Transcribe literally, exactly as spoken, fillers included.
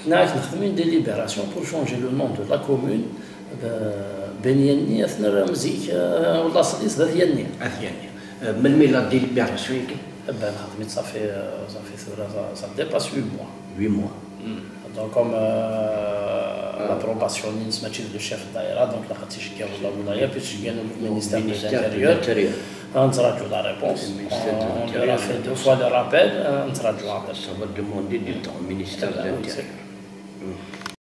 نعرف نخدم une délibération pour changer le nom de la commune بين يني اثناء مزيك ولا صديس ذات يني اثيانيا من ميلا ديليبيراسيون يمكن ben خدمت صافي صافي ثورة ça dépasse huit mois huit mois donc comme l'approbation ماشي le chef daïra donc la خاطيش كان ولا ولايه باش كانوا المينيستير de l'intérieur نتراجعوا la réponse on leur a fait deux fois le rappel نتراجعوا ça va demander du temps ministère de l'intérieur